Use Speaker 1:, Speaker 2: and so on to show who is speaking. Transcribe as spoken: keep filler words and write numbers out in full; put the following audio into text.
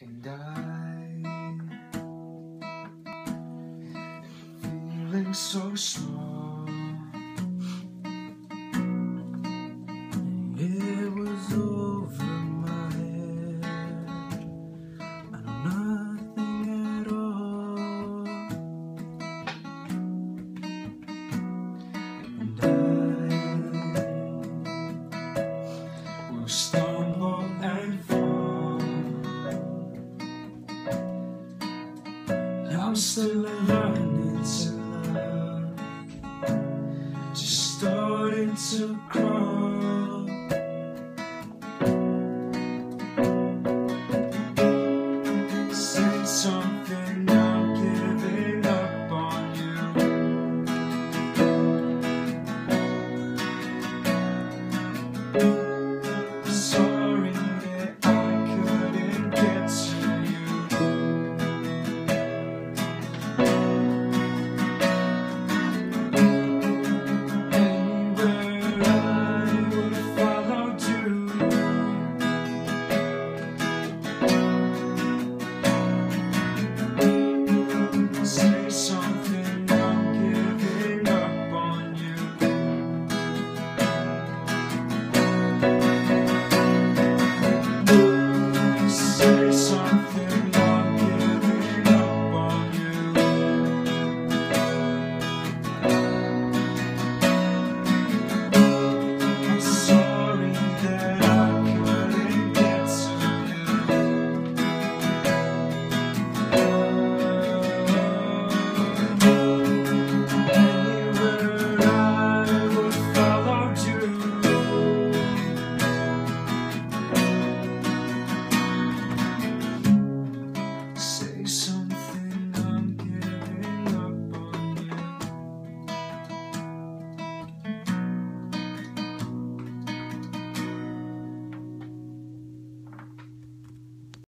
Speaker 1: And I, feeling so small, it was over my head. I know nothing at all. And I will stumble and fall. I'm still learning to love, just starting to cry.